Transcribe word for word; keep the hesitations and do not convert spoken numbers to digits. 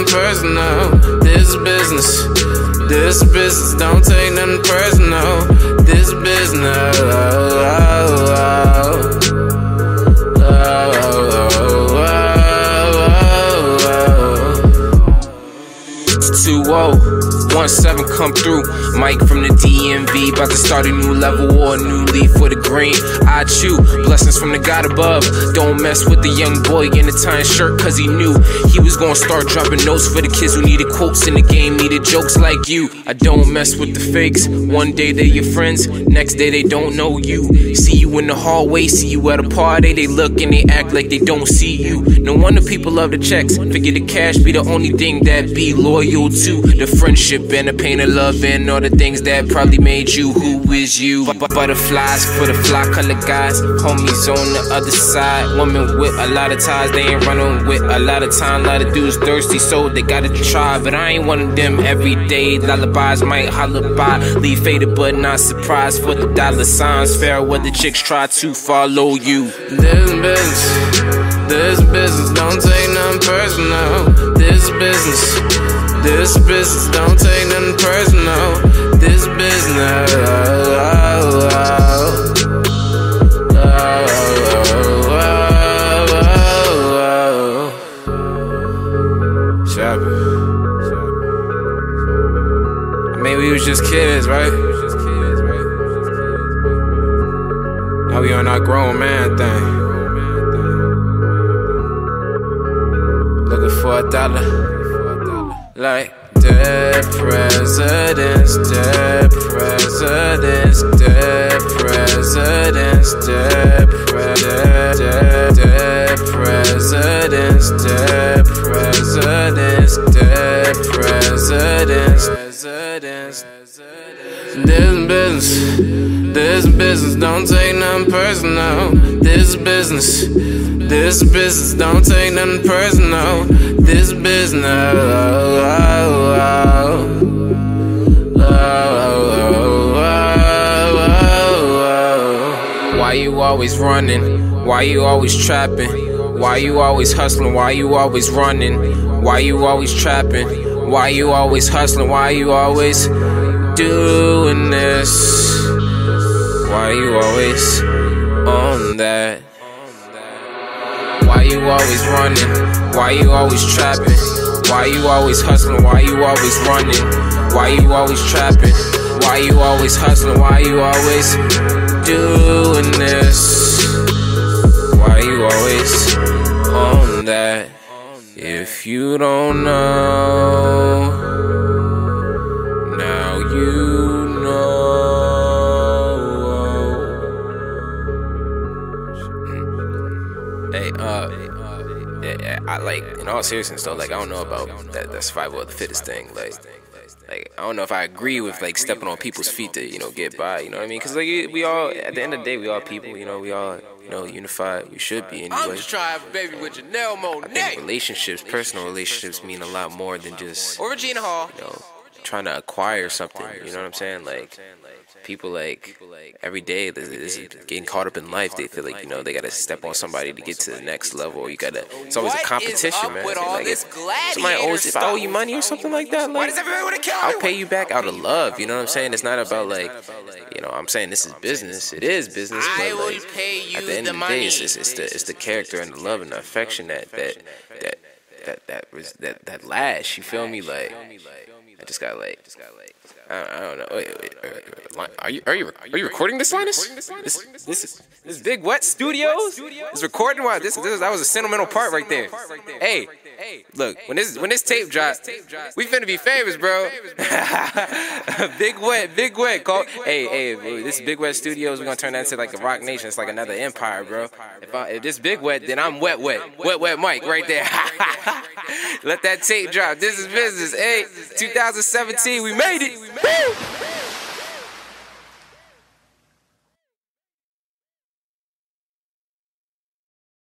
nothing personal. This business, this business, don't take nothing personal. This business, oh, oh, oh. two oh one seven come through. Mike from the D M V, about to start a new level or a new leaf for the green. I chew blessings from the God above. Don't mess with the young boy in the tie shirt, cause he knew he was gonna start dropping notes for the kids who needed quotes in the game, needed jokes like you. I don't mess with the fakes. One day they're your friends, next day they don't know you. See you in the hallway, see you at a party, they look and they act like they don't see you. No wonder people love the checks, figure the cash be the only thing that be loyal to the friendship and the pain of love and all the things that probably made you who is you. Butterflies for the fly color guys, homies on the other side. Women with a lot of ties, they ain't running with a lot of time. A lot of dudes thirsty, so they gotta try, but I ain't one of them every day. Lullabies might holler by, leave faded but not surprised for the dollar signs. Fair weather chicks try to follow you. This business, this business, don't take nothing personal. This business, this business, don't take nothing personal. This business, oh, oh, oh. Oh, oh, oh, oh, oh. Shopping. I mean, we was just kids, right? Now we on our grown man thing. Looking for a dollar. Like dead presidents, dead presidents, dead presidents, dead presidents, dead presidents, dead presidents, dead presidents. This business, this business, don't take nothing personal. This business, this business, don't take nothing personal. This business, oh, oh, oh. Oh, oh, oh, oh. Why you always running? Why you always trapping? Why you always hustling? Why you always running? Why you always trapping? Why you always hustling? Why you always doing this? Why you always on that? Why you always running? Why you always trapping? Why you always hustling? Why you always running? Why you always trapping? Why you always hustling? Why you always doing this? Why you always on that? If you don't know, now you know. Hey, uh, yeah, yeah, I like, in all seriousness though, like, I don't know about that, that survival of the fittest thing, like, like, I don't know if I agree with, like, stepping on people's feet to, you know, get by, you know what I mean? Because, like, we all, at the end of the day, we all people, you know, we all, you know, unified, we should be anyway. I'm just trying, baby, with Janelle Monáe. I think relationships, personal relationships mean a lot more than just, or Regina Hall, you know, trying to acquire something, you know what I'm saying? Like, people, like, every day, this is getting caught up in life, they feel like, you know, they gotta step on somebody to get to the next level. You gotta, it's always a competition, man. Like, if somebody owes, if I owe you money or something like that, like, I'll pay you back out of love, you know what I'm saying? It's not about, like, you know, I'm saying this is business. It is business, but, like, at the end of the day, it's, it's, it's, the, it's the character and the love and the affection that, that, that, that, that, was, that, that lasts, you feel me? Like, I just got, like, I don't, I don't know. Wait, wait, wait, wait. Are you are you are you recording this, Linus? This this is this Big Wet Studios is recording. Wow, this this that was a sentimental part right there. Hey, look, when this when this tape drops, we finna be famous, bro. Big Wet, Big Wet. Call. Hey, hey, bro, this is Big Wet Studios. We're gonna turn that into like a Rock Nation. It's like another empire, bro. If I, if this Big Wet, then I'm Wet Wet, Wet Wet Mike right there. Let that tape drop. This is business. Hey, two thousand seventeen, we made it. Woo!